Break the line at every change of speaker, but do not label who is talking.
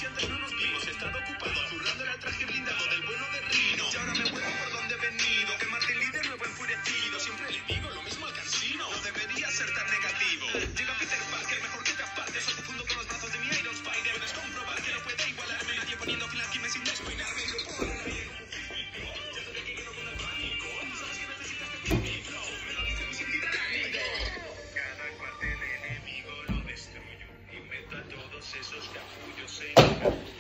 si antes no nos vimos. He estado ocupado zurrando el traje blindado del bueno de Rino. Y ahora me muevo por donde he venido. Que mate el líder nuevo enfurecido. Siempre le digo lo mismo al cansino. No debería ser tan negativo. Llega Peter Parker, mejor que otras partes. Os confundo con los brazos de mi Iron Spider. Puedes comprobar que no puede igualarme. Nadie poniendo fin al crimen sin despeinarme. Cada cuartel enemigo lo destruyo. Y meto a todos esos capullos en